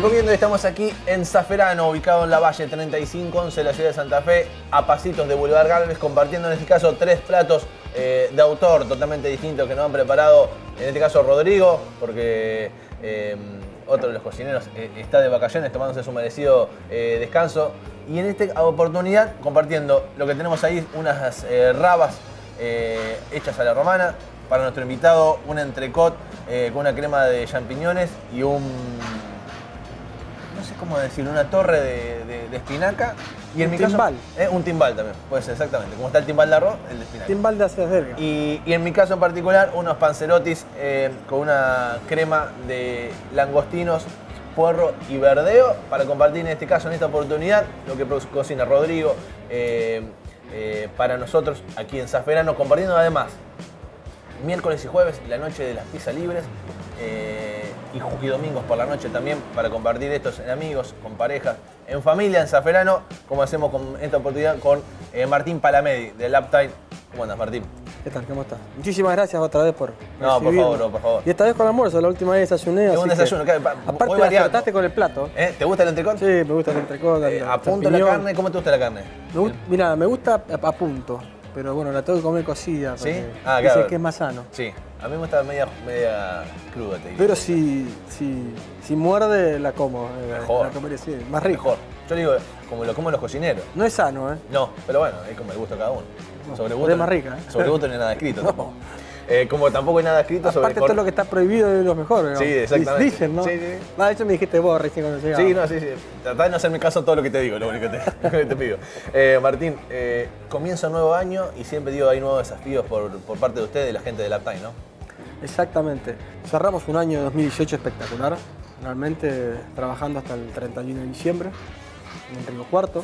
recomiendo, estamos aquí en Zafferano, ubicado en la Valle 3511, la ciudad de Santa Fe, a pasitos de Boulevard Galvez, compartiendo en este caso 3 platos de autor totalmente distintos que nos han preparado, en este caso Rodrigo, porque otro de los cocineros está de vacaciones tomándose su merecido descanso. Y en esta oportunidad compartiendo lo que tenemos ahí, unas rabas hechas a la romana. Para nuestro invitado, un entrecot con una crema de champiñones y un, no sé cómo decirlo, una torre de espinaca. Y en mi timbal. Caso, un timbal también, puede ser exactamente. Como está el timbal de arroz, el de espinaca. Timbal de acelga. Y en mi caso en particular, unos panzerotis con una crema de langostinos, puerro y verdeo para compartir en este caso, en esta oportunidad, lo que cocina Rodrigo para nosotros aquí en Zafferano, compartiendo además miércoles y jueves la noche de las pizzas libres y domingos por la noche también para compartir estos en amigos, con parejas, en familia, en Zafferano, como hacemos con esta oportunidad con Martín Palamedi del Uptime. ¿Cómo andas, Martín? ¿Qué tal? ¿Cómo estás? Muchísimas gracias otra vez por No, por favor, no, por favor. Y esta vez con almuerzo, la última vez desayuné. Es un desayuno. Aparte la acertaste con el plato. ¿Te gusta el entrecot? Sí, me gusta el entrecot. ¿A punto la carne? ¿Cómo te gusta la carne? Mira, me gusta a punto. Pero bueno, la tengo que comer cocida. ¿Sí? Claro. Dicen que es más sano. Sí, a mí me gusta media cruda, te digo. Pero si muerde, la como. Mejor. La comeré, sí, más rico. Mejor. Yo digo, como lo comen los cocineros. No es sano, ¿eh? No, pero bueno, es como el gusto de cada uno. No, sobre gusto, es más rica, ¿eh? Sobre gusto no hay nada escrito No. Tampoco. Como tampoco hay nada escrito sobre... Aparte todo lo que está prohibido es lo mejor, ¿no? Sí, exactamente. Dicen, ¿no? Sí. Eso me dijiste vos recién cuando llegaba. Sí, no, sí. Tratá de no hacerme caso a todo lo que te digo, lo único que te pido. Martín, comienza un nuevo año y siempre digo hay nuevos desafíos por parte de usted y de la gente del Uptime, ¿no? Exactamente. Cerramos un año 2018 espectacular, realmente trabajando hasta el 31 de diciembre en Río Cuarto.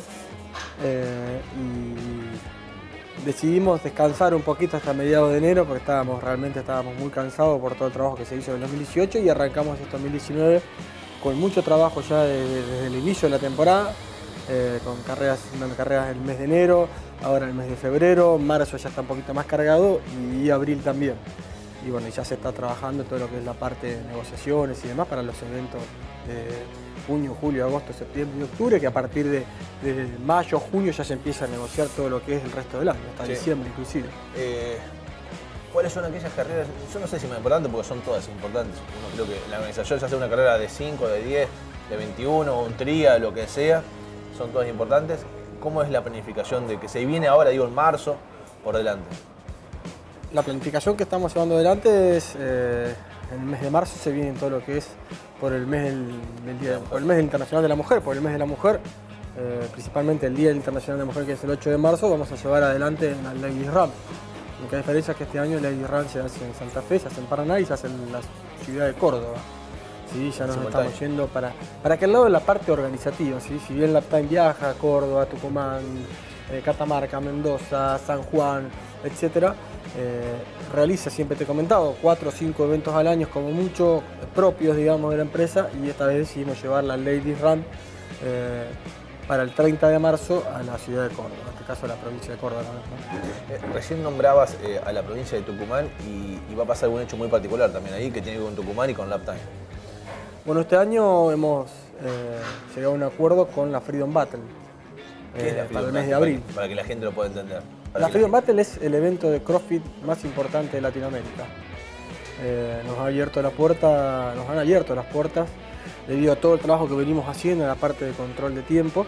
Y decidimos descansar un poquito hasta mediados de enero porque estábamos muy cansados por todo el trabajo que se hizo en el 2018 y arrancamos este 2019 con mucho trabajo ya desde el inicio de la temporada, con carreras el mes de enero, ahora el mes de febrero, marzo ya está un poquito más cargado y abril también. Y bueno, ya se está trabajando todo lo que es la parte de negociaciones y demás para los eventos de junio, julio, agosto, septiembre y octubre, que a partir de mayo, junio ya se empieza a negociar todo lo que es el resto del año, hasta diciembre inclusive. ¿Cuáles son aquellas carreras? Yo no sé si me importante porque son todas importantes. Uno creo que la organización ya hace una carrera de 5, de 10, de 21, un tría, lo que sea, son todas importantes. ¿Cómo es la planificación de que se viene ahora, digo, en marzo, por delante? La planificación que estamos llevando adelante es, en el mes de marzo se viene todo lo que es por el mes por el mes internacional de la mujer, por el mes de la mujer, principalmente el Día Internacional de la Mujer que es el 8 de marzo, vamos a llevar adelante la Ladies Run. La única diferencia es que este año la Ladies Run se hace en Santa Fe, se hace en Paraná y se hace en la ciudad de Córdoba. ¿Sí? Ya nos estamos yendo para aquel lado de la parte organizativa. ¿Sí? Si bien la Uptime viaja a Córdoba, Tucumán, Catamarca, Mendoza, San Juan, etc., realiza, siempre te he comentado, 4 o 5 eventos al año como mucho, propios digamos de la empresa, y esta vez decidimos llevar la Ladies Run para el 30 de marzo a la ciudad de Córdoba, en este caso a la provincia de Córdoba, ¿no? Recién nombrabas a la provincia de Tucumán y va a pasar un hecho muy particular también ahí que tiene que ver con Tucumán y con la Uptime. Bueno, este año hemos llegado a un acuerdo con la Freedom Battle para el mes de abril. Para que la gente lo pueda entender. La Freedom Battle es el evento de CrossFit más importante de Latinoamérica. Nos han abierto las puertas debido a todo el trabajo que venimos haciendo en la parte de control de tiempo.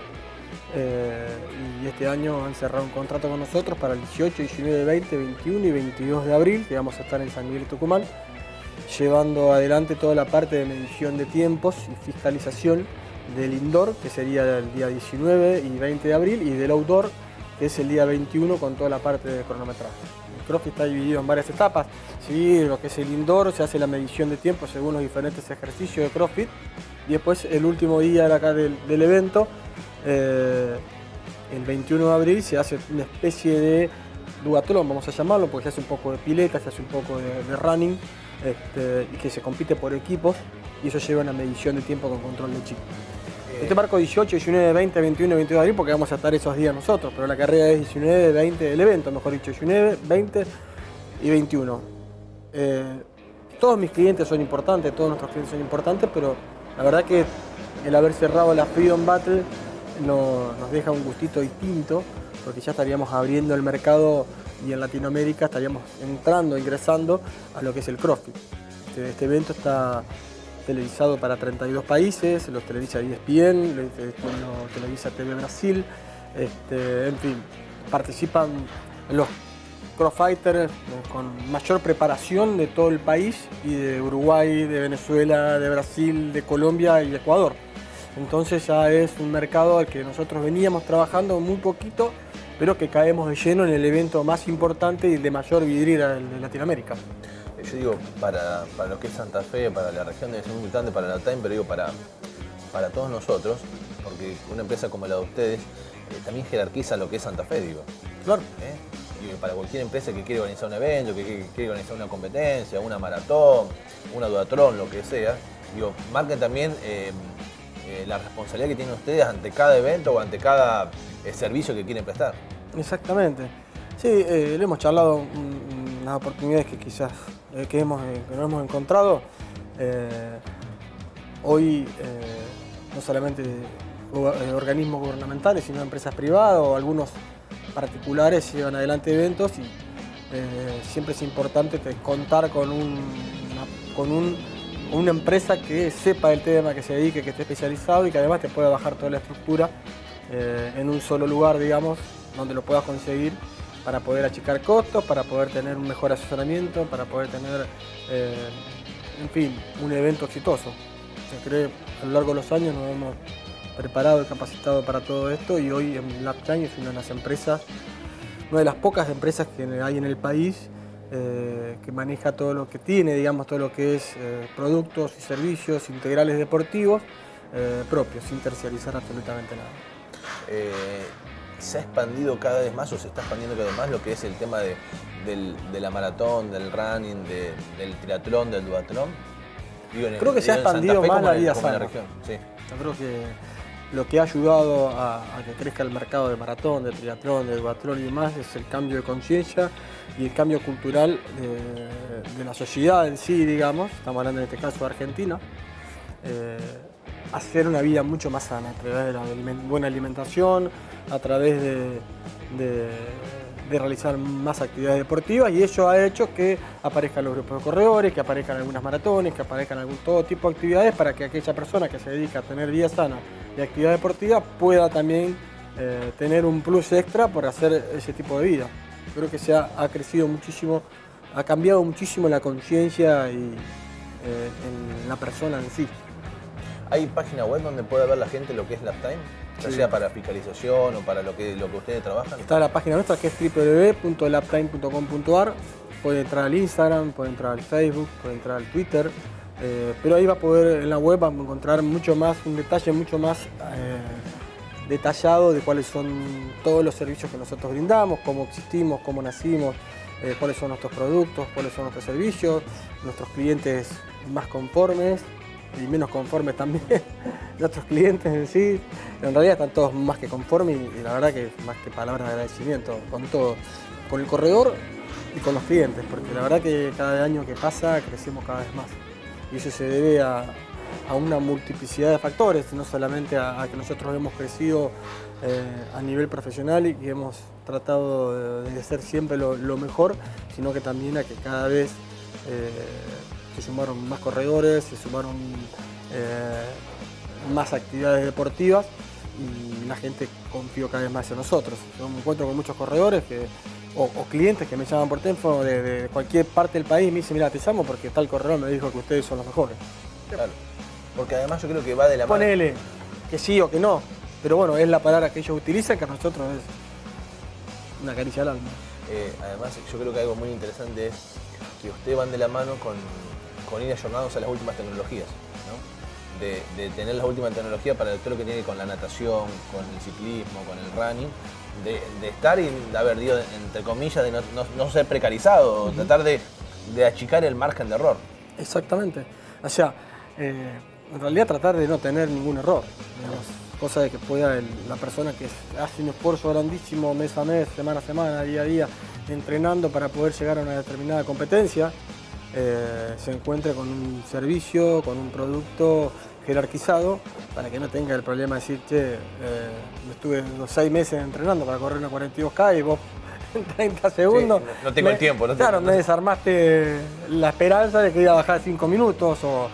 Y este año han cerrado un contrato con nosotros para el 18, 19, 20, 21 y 22 de abril, que vamos a estar en San Miguel, Tucumán, llevando adelante toda la parte de medición de tiempos y fiscalización del indoor, que sería el día 19 y 20 de abril, y del outdoor, que es el día 21 con toda la parte de cronometraje. El CrossFit está dividido en varias etapas. Sí, lo que es el indoor, se hace la medición de tiempo según los diferentes ejercicios de CrossFit. Y después el último día de acá del evento, el 21 de abril, se hace una especie de duatlón, vamos a llamarlo, porque se hace un poco de pileta, se hace un poco de running, y que se compite por equipos, y eso lleva una medición de tiempo con control de chip. Este marco 18, 19, 20, 21 y 22 de abril porque vamos a estar esos días nosotros, pero la carrera es 19, 20, el evento, mejor dicho, 19, 20 y 21. Todos mis clientes son importantes, todos nuestros clientes son importantes, pero la verdad que el haber cerrado la Freedom Battle nos deja un gustito distinto, porque ya estaríamos abriendo el mercado y en Latinoamérica estaríamos ingresando a lo que es el CrossFit. Este evento está televisado para 32 países, lo televisa ESPN, lo televisa TV Brasil, en fin, participan los crossfighters con mayor preparación de todo el país, y de Uruguay, de Venezuela, de Brasil, de Colombia y Ecuador. Entonces ya es un mercado al que nosotros veníamos trabajando muy poquito, pero que caemos de lleno en el evento más importante y de mayor vidriera de Latinoamérica. Yo digo, para lo que es Santa Fe, para la región debe ser muy importante, para la Time, pero digo, para todos nosotros, porque una empresa como la de ustedes también jerarquiza lo que es Santa Fe, digo. Claro. Y para cualquier empresa que quiere organizar un evento, que quiere organizar una competencia, una maratón, una duatlón, lo que sea, digo, marquen también la responsabilidad que tienen ustedes ante cada evento o ante cada servicio que quieren prestar. Exactamente. Sí, le hemos charlado unas oportunidades que quizás que no hemos encontrado. Hoy no solamente organismos gubernamentales, sino empresas privadas o algunos particulares llevan adelante eventos, y siempre es importante contar con una empresa que sepa el tema, que se dedique, que esté especializado y que además te pueda bajar toda la estructura en un solo lugar, digamos, donde lo puedas conseguir, para poder achicar costos, para poder tener un mejor asesoramiento, para poder tener, en fin, un evento exitoso. Yo creo que a lo largo de los años nos hemos preparado y capacitado para todo esto, y hoy en Laptime es una de las empresas, una de las pocas empresas que hay en el país que maneja todo lo que tiene, digamos, todo lo que es productos y servicios integrales deportivos propios, sin terciarizar absolutamente nada. ¿Se ha expandido cada vez más o se está expandiendo cada vez más lo que es el tema de la maratón, del running, del triatlón, del duatlón? Creo que se ha expandido más la vida sana. Sí. Yo creo que lo que ha ayudado a que crezca el mercado de maratón, de triatlón, de duatlón y demás es el cambio de conciencia y el cambio cultural de la sociedad en sí, digamos. Estamos hablando en este caso de Argentina. Hacer una vida mucho más sana a través de la buena alimentación, a través de realizar más actividades deportivas, y eso ha hecho que aparezcan los grupos de corredores, que aparezcan algunas maratones, que aparezcan todo tipo de actividades, para que aquella persona que se dedica a tener vida sana y actividad deportiva pueda también tener un plus extra por hacer ese tipo de vida. Creo que ha crecido muchísimo, ha cambiado muchísimo la conciencia en la persona en sí. ¿Hay página web donde pueda ver la gente lo que es Laptime? Ya sea para fiscalización o para lo que ustedes trabajan. Está la página nuestra, que es www.laptime.com.ar. Puede entrar al Instagram, puede entrar al Facebook, puede entrar al Twitter. Pero ahí va a poder, en la web, va a encontrar mucho más, un detalle mucho más detallado de cuáles son todos los servicios que nosotros brindamos, cómo existimos, cómo nacimos, cuáles son nuestros productos, cuáles son nuestros servicios, nuestros clientes más conformes y menos conformes también, nuestros clientes en sí. En realidad están todos más que conformes, y la verdad que más que palabras de agradecimiento con todo, con el corredor y con los clientes, porque la verdad que cada año que pasa crecemos cada vez más. Y eso se debe a una multiplicidad de factores, no solamente a que nosotros hemos crecido a nivel profesional y que hemos tratado de hacer siempre lo mejor, sino que también a que cada vez se sumaron más corredores, se sumaron más actividades deportivas, y la gente confió cada vez más en nosotros. Yo me encuentro con muchos corredores o clientes que me llaman por teléfono de cualquier parte del país y me dicen: mira, te llamo porque tal corredor me dijo que ustedes son los mejores. Claro, porque además yo creo que va de la mano. Ponele que sí o que no, pero bueno, es la palabra que ellos utilizan, que a nosotros es una caricia al alma. Además, yo creo que algo muy interesante es que ustedes van de la mano con ir ayornados a las últimas tecnologías, ¿no? De tener las últimas tecnologías para todo lo que tiene con la natación, con el ciclismo, con el running, de estar y de haber, digo, entre comillas, de no ser precarizado, tratar de achicar el margen de error. Exactamente. O sea, en realidad tratar de no tener ningún error, digamos, cosa de que pueda la persona que hace un esfuerzo grandísimo mes a mes, semana a semana, día a día, entrenando para poder llegar a una determinada competencia, se encuentre con un servicio, con un producto jerarquizado para que no tenga el problema de decir, che, estuve unos 6 meses entrenando para correr una 42K y vos en 30 segundos. Sí, no tengo el tiempo. Claro, me desarmaste la esperanza de que iba a bajar 5 minutos.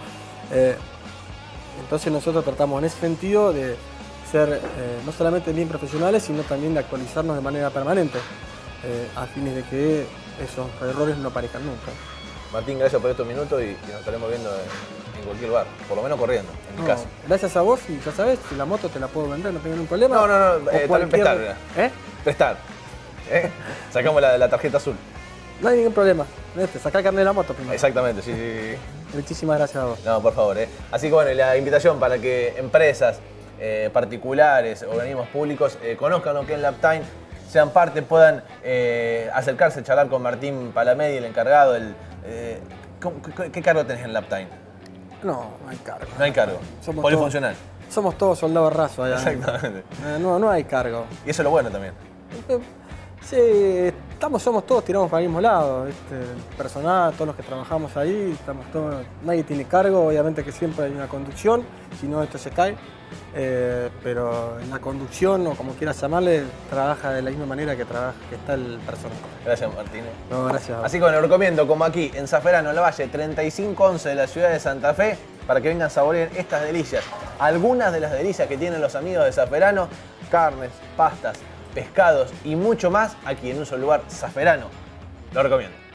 Entonces nosotros tratamos en ese sentido de ser no solamente bien profesionales, sino también de actualizarnos de manera permanente, a fines de que esos errores no aparezcan nunca. Martín, gracias por estos minutos y nos estaremos viendo en cualquier lugar, por lo menos corriendo, en mi caso. Gracias a vos y ya sabes, si la moto te la puedo vender, no tengo ningún problema. No, también prestar. Prestar. Sacamos la tarjeta azul. No hay ningún problema. Sacá el carnet de la moto primero. Exactamente, sí. Muchísimas gracias a vos. No, por favor. Así que bueno, la invitación para que empresas particulares, organismos públicos, conozcan lo que es Laptime, sean parte, puedan acercarse, charlar con Martín Palamedi, el encargado. ¿Qué cargo tenés en Laptime? No hay cargo. No hay cargo. Polifuncional. Somos todos soldados rasos allá. Exactamente. No hay cargo. Y eso es lo bueno también. Sí, somos todos tiramos para el mismo lado, ¿viste? El personal, todos los que trabajamos ahí, estamos todos, nadie tiene cargo, obviamente que siempre hay una conducción, si no esto se cae, pero en la conducción o como quieras llamarle, trabaja de la misma manera que está el personal. Gracias, Martín. No, gracias. Así que bueno, recomiendo, como aquí en Zafferano, Lavalle 3511 de la ciudad de Santa Fe, para que vengan a saborear estas delicias. Algunas de las delicias que tienen los amigos de Zafferano, carnes, pastas, pescados y mucho más aquí en un solo lugar, Zafferano. Lo recomiendo.